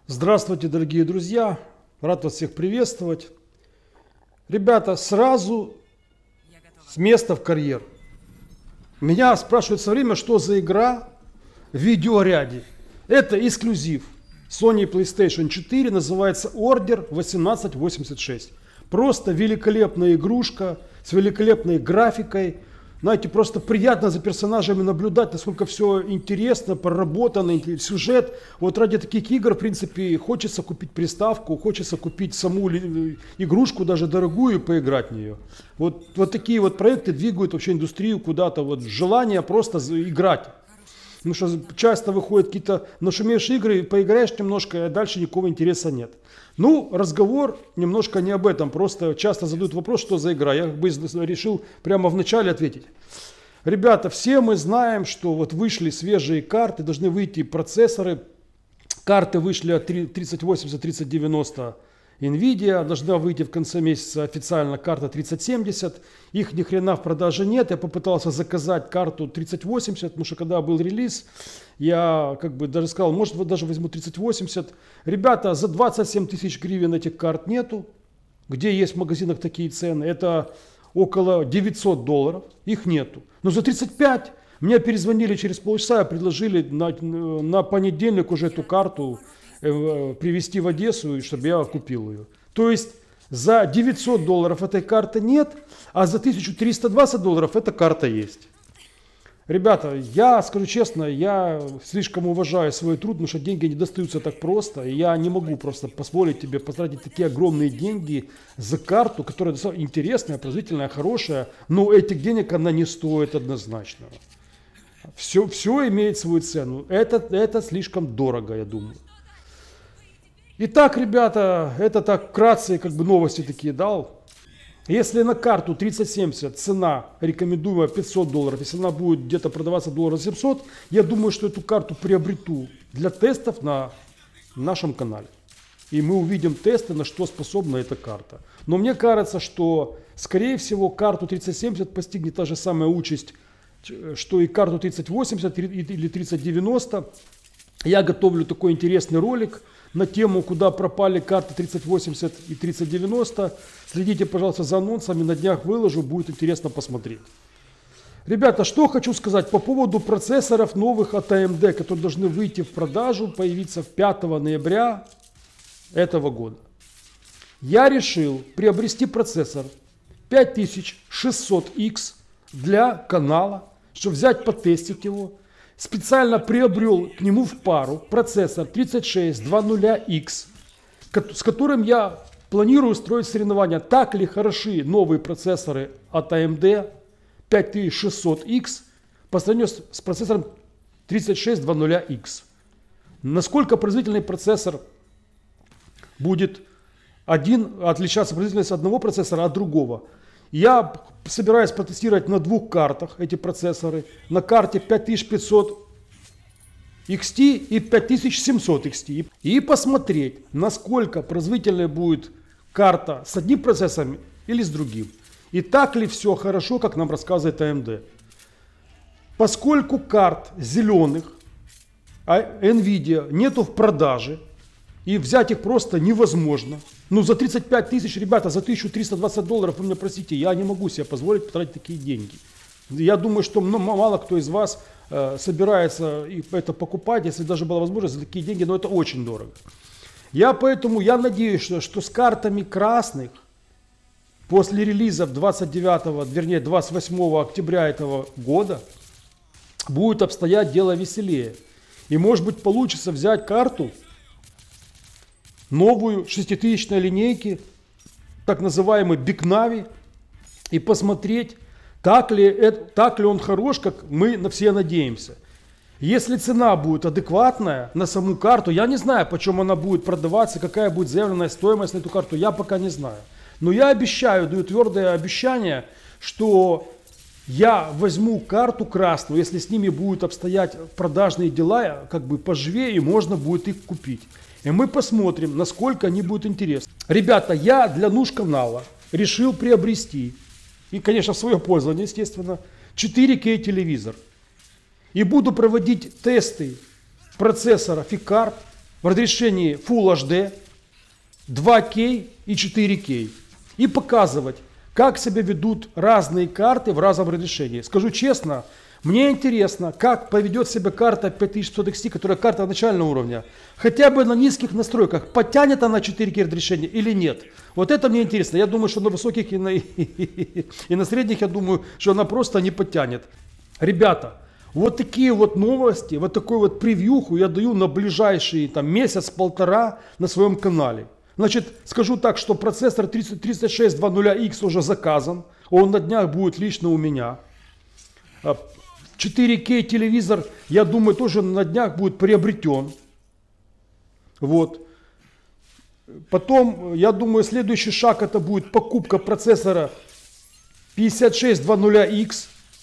Здравствуйте, дорогие друзья! Рад вас всех приветствовать. Ребята, сразу с места в карьер. Меня спрашивают все время, что за игра в видеоряде. Это эксклюзив Sony PlayStation 4, называется Order 1886. Просто великолепная игрушка с великолепной графикой. Знаете, просто приятно за персонажами наблюдать, насколько все интересно, проработано, сюжет. Вот ради таких игр, в принципе, хочется купить приставку, хочется купить саму игрушку, даже дорогую, и поиграть в нее. Вот такие вот проекты двигают вообще индустрию куда-то, вот желание просто играть. Потому что часто выходят какие-то нашумевшие игры, поиграешь немножко, а дальше никакого интереса нет. Ну, разговор немножко не об этом, просто часто задают вопрос, что за игра. Я как бы решил прямо в начале ответить. Ребята, все мы знаем, что вот вышли свежие карты, должны выйти процессоры. Карты вышли от 3080, 3090 NVIDIA, должна выйти в конце месяца официально карта 3070. Их ни хрена в продаже нет. Я попытался заказать карту 3080, потому что когда был релиз, я как бы даже сказал, может вот даже возьму 3080. Ребята, за 27 тысяч гривен этих карт нету. Где есть в магазинах такие цены? Это около $900, их нету. Но за 35 мне перезвонили через полчаса, предложили на понедельник уже эту карту привезти в Одессу, чтобы я купил ее. То есть за $900 этой карты нет, а за $1320 эта карта есть. Ребята, я скажу честно, я слишком уважаю свой труд, потому что деньги не достаются так просто. И я не могу просто позволить тебе потратить такие огромные деньги за карту, которая достаточно интересная, производительная, хорошая, но этих денег она не стоит однозначно. Все имеет свою цену. Это слишком дорого, я думаю. Итак, ребята, это так вкратце, как бы новости такие дал. Если на карту 3070 цена рекомендуемая $500, если она будет где-то продаваться $700, я думаю, что эту карту приобрету для тестов на нашем канале. И мы увидим тесты, на что способна эта карта. Но мне кажется, что, скорее всего, карту 3070 постигнет та же самая участь, что и карту 3080 или 3090. Я готовлю такой интересный ролик на тему, куда пропали карты 3080 и 3090. Следите, пожалуйста, за анонсами, на днях выложу, будет интересно посмотреть. Ребята, что хочу сказать по поводу процессоров новых от AMD, которые должны выйти в продажу, появиться 5 ноября этого года. Я решил приобрести процессор 5600X для канала, чтобы взять, потестить его. Специально приобрел к нему в пару процессор 3620X, с которым я планирую строить соревнования. Так ли хороши новые процессоры от AMD 5600X по сравнению с процессором 3620X? Насколько производительный процессор будет отличаться производительность одного процессора от другого? Я собираюсь протестировать на двух картах эти процессоры. На карте 5500 XT и 5700 XT. И посмотреть, насколько производительная будет карта с одним процессором или с другим. И так ли все хорошо, как нам рассказывает AMD. Поскольку карт зеленых NVIDIA нету в продаже, и взять их просто невозможно. Ну, за 35 тысяч, ребята, за $1320, вы меня простите, я не могу себе позволить потратить такие деньги. Я думаю, что мало кто из вас собирается это покупать, если даже была возможность за такие деньги, но это очень дорого. Поэтому я надеюсь, что с картами красных после релиза 28 октября этого года будет обстоять дело веселее. И может быть получится взять карту новую 6000 линейки, так называемый Big Navi, и посмотреть, так ли он хорош, как мы все надеемся. Если цена будет адекватная на саму карту, я не знаю, почем она будет продаваться, какая будет заявленная стоимость на эту карту, я пока не знаю. Но я обещаю, даю твердое обещание, что я возьму карту красную, если с ними будут обстоять продажные дела, как бы поживее, и можно будет их купить. И мы посмотрим, насколько они будут интересны. Ребята, я для нужд канала решил приобрести, и, конечно, в свое пользование, естественно, 4К телевизор. И буду проводить тесты процессоров и карт в разрешении Full HD, 2К и 4К. И показывать, как себя ведут разные карты в разном разрешении. Скажу честно, мне интересно, как поведет себя карта 5500 XT, которая карта начального уровня. Хотя бы на низких настройках, подтянет она 4К разрешение или нет. Вот это мне интересно. Я думаю, что на высоких и на средних, я думаю, что она просто не подтянет. Ребята, вот такие вот новости, вот такую вот превьюху я даю на ближайший там, месяц-полтора на своем канале. Значит, скажу так, что процессор 3620X уже заказан. Он на днях будет лично у меня. 4К телевизор, я думаю, тоже на днях будет приобретен. Вот. Потом, я думаю, следующий шаг это будет покупка процессора 5620X.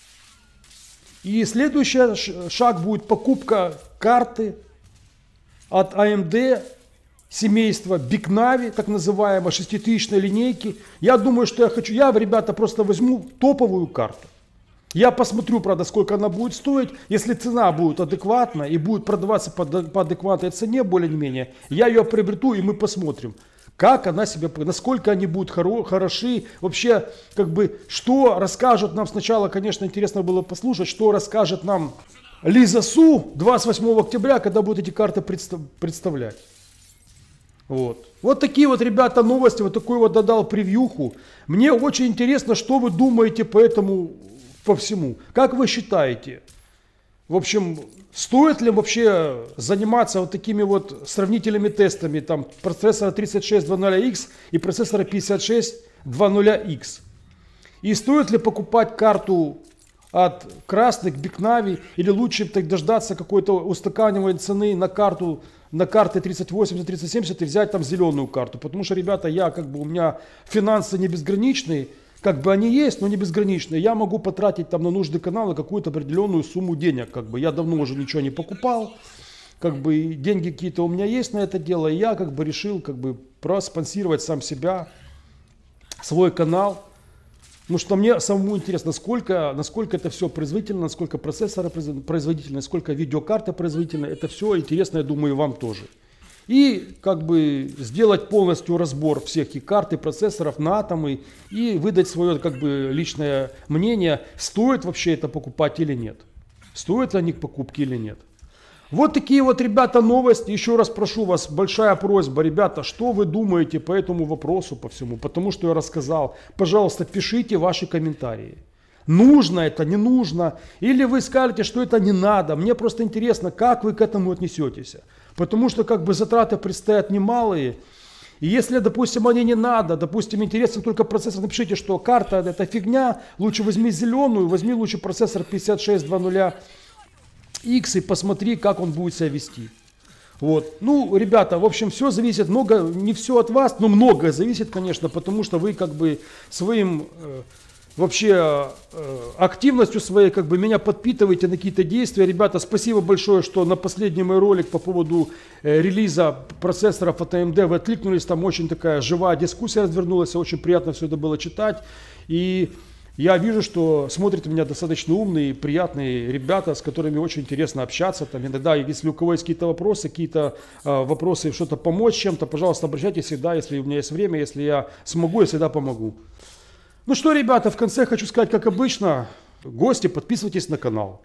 И следующий шаг будет покупка карты от AMD семейства Big Navi, так называемой 6000 линейки. Я думаю, что я, ребята, просто возьму топовую карту. Я посмотрю, правда, сколько она будет стоить. Если цена будет адекватна и будет продаваться по адекватной цене, более-менее, я ее приобрету и мы посмотрим, как она себя, насколько они будут хороши. Вообще, как бы, что расскажут нам сначала, конечно, интересно было послушать, что расскажет нам Лиза Су 28 октября, когда будут эти карты представлять. Вот такие вот, ребята, новости, вот такой вот додал превьюху. Мне очень интересно, что вы думаете по этому, по всему. Как вы считаете? В общем, стоит ли вообще заниматься вот такими вот сравнительными тестами там процессора 3620X и процессора 5620X? И стоит ли покупать карту от красных Big Navi или лучше так дождаться какой-то устаканивания цены на карты 3080, 3070 и взять там зеленую карту? Потому что, ребята, у меня финансы не безграничные, как бы они есть, но не безграничные. Я могу потратить там на нужды канала какую-то определенную сумму денег. Я давно уже ничего не покупал. Деньги какие-то у меня есть на это дело. И я решил проспонсировать сам себя, свой канал. Ну что мне самому интересно, насколько это все производительно, насколько процессоры производительны, насколько видеокарта производительна. Это все интересно, я думаю, и вам тоже. И сделать полностью разбор всех и карт, и процессоров на атомы, и выдать свое личное мнение, стоит вообще это покупать или нет. Стоит ли они к покупке или нет. Вот такие вот, ребята, новости. Еще раз прошу вас, большая просьба, ребята, что вы думаете по этому вопросу, по всему, потому что я рассказал. Пожалуйста, пишите ваши комментарии. Нужно это, не нужно. Или вы скажете, что это не надо. Мне просто интересно, как вы к этому отнесетесь. Потому что затраты предстоят немалые. И если, допустим, они не надо, допустим, интересен только процессор, напишите, что карта это фигня, лучше возьми зеленую, возьми лучше процессор 5620X и посмотри, как он будет себя вести. Ну, ребята, в общем, все зависит, не все от вас, но многое зависит, конечно, потому что вы своим вообще активностью своей меня подпитываете на какие-то действия. Ребята, спасибо большое, что на последний мой ролик по поводу релиза процессоров от AMD вы откликнулись. Там очень такая живая дискуссия развернулась, очень приятно все это было читать. И я вижу, что смотрят меня достаточно умные, приятные ребята, с которыми очень интересно общаться. Иногда, если у кого есть какие-то вопросы, что-то помочь чем-то, пожалуйста, обращайтесь всегда, если у меня есть время, если я смогу, я всегда помогу. Ну что, ребята, в конце хочу сказать, как обычно, гости, подписывайтесь на канал.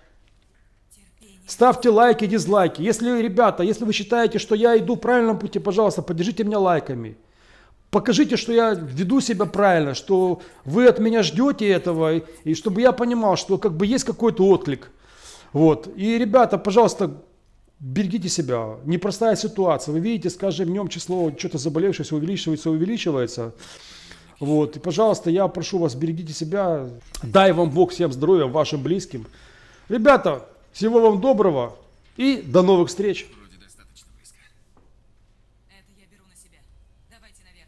Ставьте лайки, дизлайки. Ребята, если вы считаете, что я иду в правильном пути, пожалуйста, поддержите меня лайками. Покажите, что я веду себя правильно, что вы от меня ждете этого, и чтобы я понимал, что есть какой-то отклик. И, ребята, пожалуйста, берегите себя. Непростая ситуация. Вы видите, с каждым днем число что-то заболевших увеличивается. И, пожалуйста, я прошу вас, берегите себя. Дай вам Бог всем здоровья, вашим близким. Ребята, всего вам доброго и до новых встреч. Вроде достаточно близко. Это я беру на себя. Давайте наверх.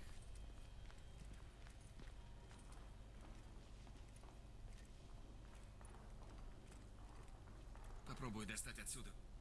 Попробую достать отсюда.